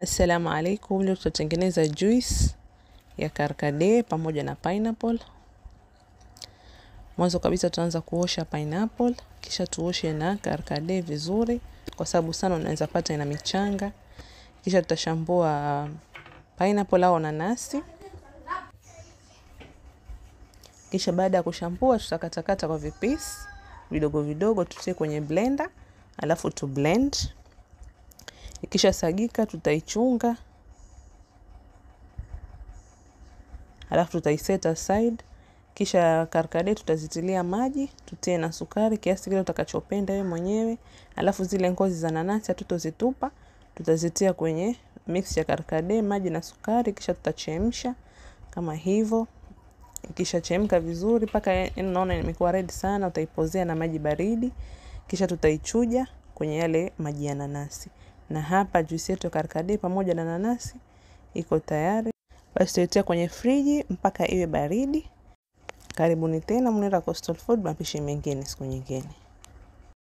Assalamu alaikum, leo tutatengeneza juice ya karkade pamoja na pineapple. Mwanzo kabisa tutaanza kuosha pineapple, kisha tuoshe na karkade vizuri kwa sababu sana unaweza pata ina michanga. Kisha tutashambua pineapple au nanasi. Kisha baada ya kushambua tutakatakata kwa vipisi vidogo vidogo, tutie kwenye blender, alafu tu blend. Ikisha sagika tutaichunga, alafu tutaiset aside. Kisha karkade tutazitilia maji, tutie na sukari kiasi kile utakachopenda wewe mwenyewe. Alafu zile ngozi za nanasi hatutozitupa, tutazitia kwenye mix ya karkade, maji na sukari, kisha tutachemsha kama hivyo. Kisha chemka vizuri paka unaona imekuwa ready sana, utaipozea na maji baridi. Kisha tutaichuja kwenye yale maji ya nanasi. Na hapa juice yetu ya karkade pamoja na nanasi iko tayari. Basi tutaitia kwenye friji mpaka iwe baridi. Karibuni tena Munira Coastal Food, mapishi mengine siku nyingine.